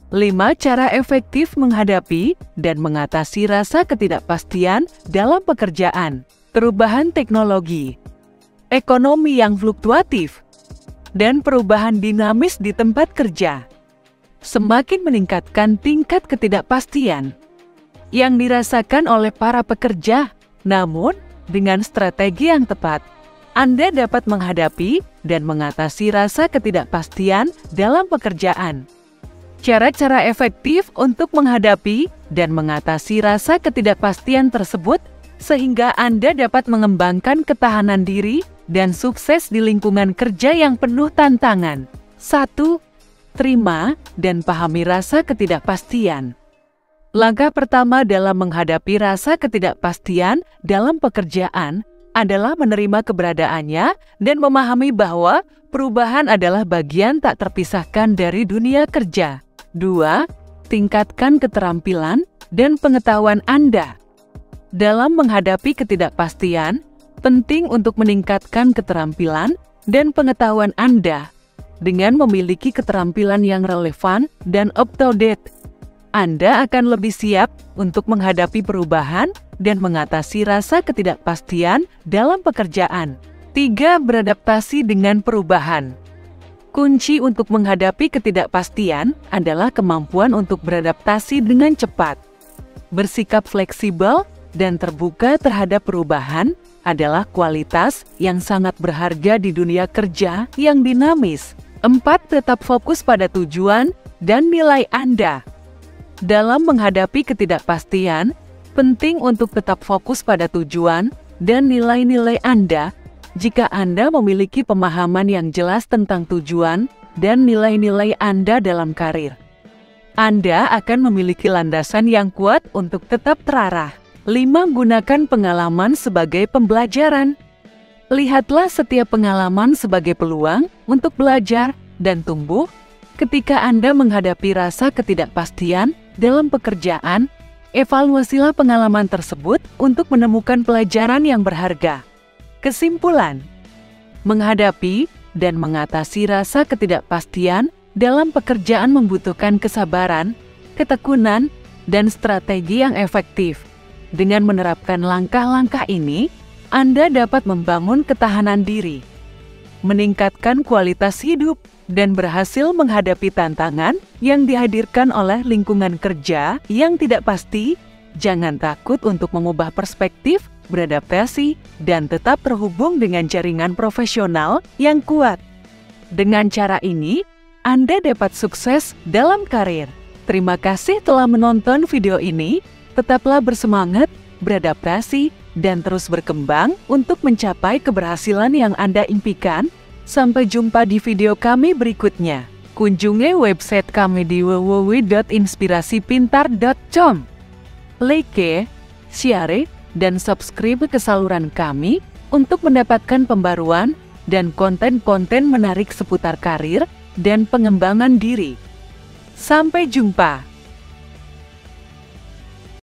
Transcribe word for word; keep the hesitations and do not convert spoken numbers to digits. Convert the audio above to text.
lima cara efektif menghadapi dan mengatasi rasa ketidakpastian dalam pekerjaan. Perubahan teknologi, ekonomi yang fluktuatif, dan perubahan dinamis di tempat kerja semakin meningkatkan tingkat ketidakpastian yang dirasakan oleh para pekerja. Namun, dengan strategi yang tepat, Anda dapat menghadapi dan mengatasi rasa ketidakpastian dalam pekerjaan. Cara-cara efektif untuk menghadapi dan mengatasi rasa ketidakpastian tersebut sehingga Anda dapat mengembangkan ketahanan diri dan sukses di lingkungan kerja yang penuh tantangan. satu. Terima dan pahami rasa ketidakpastian. Langkah pertama dalam menghadapi rasa ketidakpastian dalam pekerjaan adalah menerima keberadaannya dan memahami bahwa perubahan adalah bagian tak terpisahkan dari dunia kerja. dua. Tingkatkan keterampilan dan pengetahuan Anda. Dalam menghadapi ketidakpastian, penting untuk meningkatkan keterampilan dan pengetahuan Anda. Dengan memiliki keterampilan yang relevan dan up-to-date, Anda akan lebih siap untuk menghadapi perubahan dan mengatasi rasa ketidakpastian dalam pekerjaan. tiga. Beradaptasi dengan perubahan. Kunci untuk menghadapi ketidakpastian adalah kemampuan untuk beradaptasi dengan cepat. Bersikap fleksibel dan terbuka terhadap perubahan adalah kualitas yang sangat berharga di dunia kerja yang dinamis. empat. Tetap fokus pada tujuan dan nilai Anda. Dalam menghadapi ketidakpastian, penting untuk tetap fokus pada tujuan dan nilai-nilai Anda. Jika Anda memiliki pemahaman yang jelas tentang tujuan dan nilai-nilai Anda dalam karir, Anda akan memiliki landasan yang kuat untuk tetap terarah. lima. Gunakan pengalaman sebagai pembelajaran. Lihatlah setiap pengalaman sebagai peluang untuk belajar dan tumbuh. Ketika Anda menghadapi rasa ketidakpastian dalam pekerjaan, evaluasilah pengalaman tersebut untuk menemukan pelajaran yang berharga. Kesimpulan, menghadapi dan mengatasi rasa ketidakpastian dalam pekerjaan membutuhkan kesabaran, ketekunan, dan strategi yang efektif. Dengan menerapkan langkah-langkah ini, Anda dapat membangun ketahanan diri, meningkatkan kualitas hidup, dan berhasil menghadapi tantangan yang dihadirkan oleh lingkungan kerja yang tidak pasti. Jangan takut untuk mengubah perspektif, beradaptasi, dan tetap terhubung dengan jaringan profesional yang kuat. Dengan cara ini, Anda dapat sukses dalam karir. Terima kasih telah menonton video ini. Tetaplah bersemangat, beradaptasi, dan terus berkembang untuk mencapai keberhasilan yang Anda impikan. Sampai jumpa di video kami berikutnya. Kunjungi website kami di w w w titik inspirasipintar titik com. Like, share, dan subscribe ke saluran kami untuk mendapatkan pembaruan dan konten-konten menarik seputar karir dan pengembangan diri. Sampai jumpa!